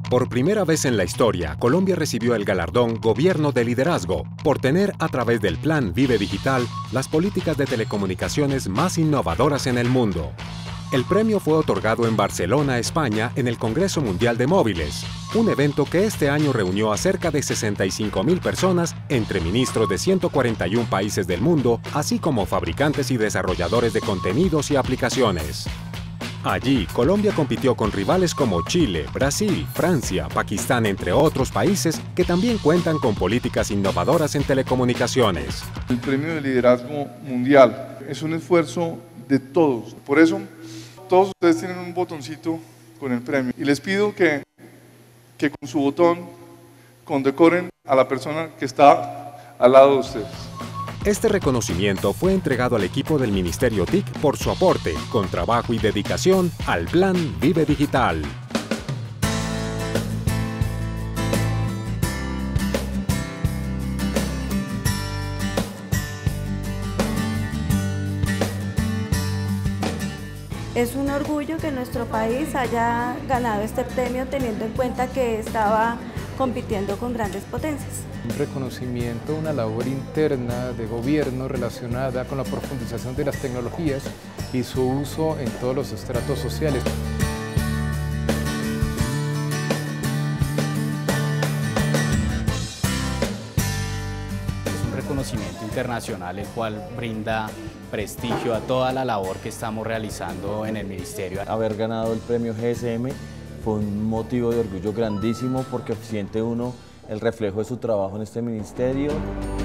Por primera vez en la historia, Colombia recibió el galardón Gobierno de Liderazgo por tener a través del Plan Vive Digital las políticas de telecomunicaciones más innovadoras en el mundo. El premio fue otorgado en Barcelona, España, en el Congreso Mundial de Móviles, un evento que este año reunió a cerca de 65.000 personas entre ministros de 141 países del mundo, así como fabricantes y desarrolladores de contenidos y aplicaciones. Allí, Colombia compitió con rivales como Chile, Brasil, Francia, Pakistán, entre otros países que también cuentan con políticas innovadoras en telecomunicaciones. El Premio de Liderazgo Mundial es un esfuerzo de todos. Por eso, todos ustedes tienen un botoncito con el premio. Y les pido que con su botón condecoren a la persona que está al lado de ustedes. Este reconocimiento fue entregado al equipo del Ministerio TIC por su aporte, con trabajo y dedicación, al Plan Vive Digital. Es un orgullo que nuestro país haya ganado este premio teniendo en cuenta que estaba compitiendo con grandes potencias. Un reconocimiento, una labor interna de gobierno relacionada con la profundización de las tecnologías y su uso en todos los estratos sociales. Es un reconocimiento internacional el cual brinda prestigio a toda la labor que estamos realizando en el Ministerio. Haber ganado el premio GSM fue un motivo de orgullo grandísimo porque siente uno el reflejo de su trabajo en este ministerio.